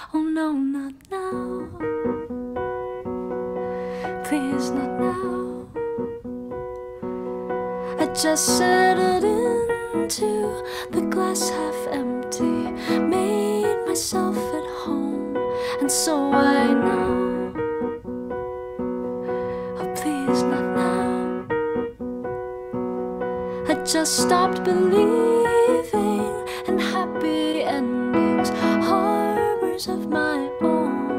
Oh no, not now. Please, not now. I just settled into the glass half empty, made myself at home, and so I know. Oh please, not now. I just stopped believing in happy endings, harbors of my own.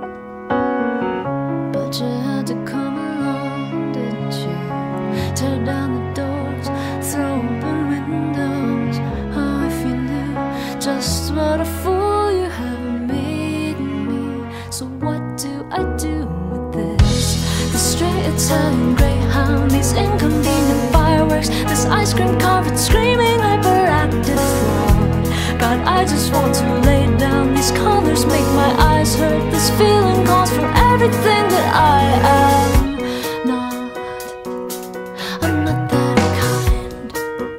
But you had to come along, didn't you? Tear down the doors, throw open windows. Oh, if you knew just what a fool you have made me. So what do I do with this? The straight Italian Greyhound, these inconvenient fireworks, this ice cream carpet screaming hyperactive fraud. God, I just want to lay down. These colors make my eyes hurt. This feeling calls for everything that I am not. I'm not that kind.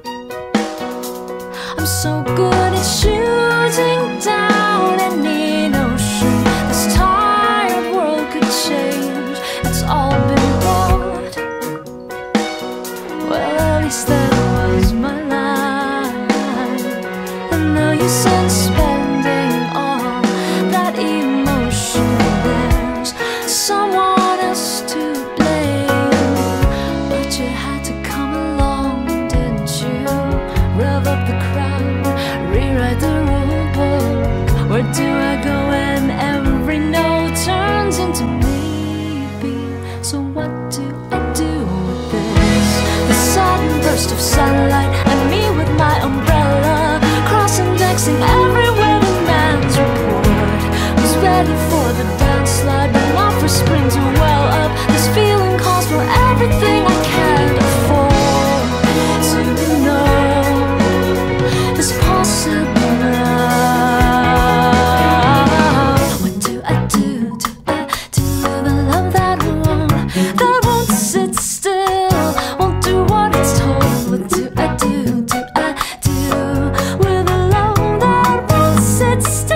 I'm so good at shooting down any notion this tired world could change. It's all been bought. Well, at least that was my life. And now you send spending all that emotion. There's someone else to blame. But you had to come along, didn't you? Rev up the crowd, rewrite the rule book. Where do I go when every no turns into maybe? So what do I do with this? The sudden burst of sunlight and me with my umbrella, cross-indexing everywhere the man's report. Was ready for the dance slide, but not for spring to well up. This feeling calls for everything I can't afford. To know is possible now. What do I do? Do I do with the love that won't sit still, won't do what it's told? What do I do? Do I do with a love that won't sit still?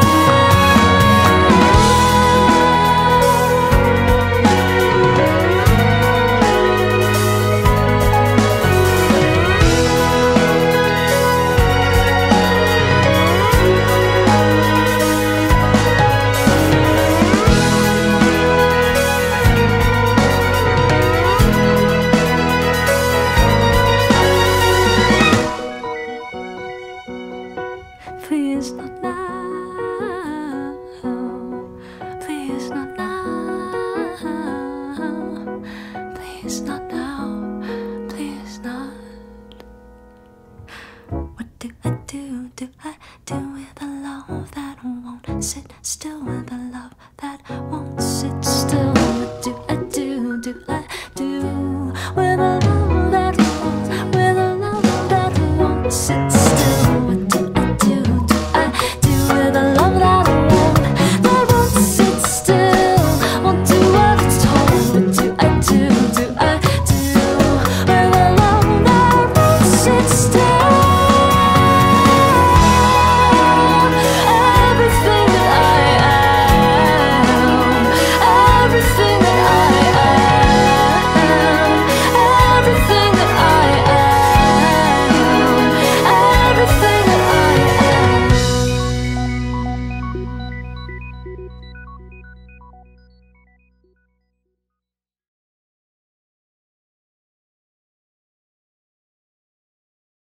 Please, not now. Please, not now. Please, not now. Please, not. What do I do? Do I do with a love that won't sit still?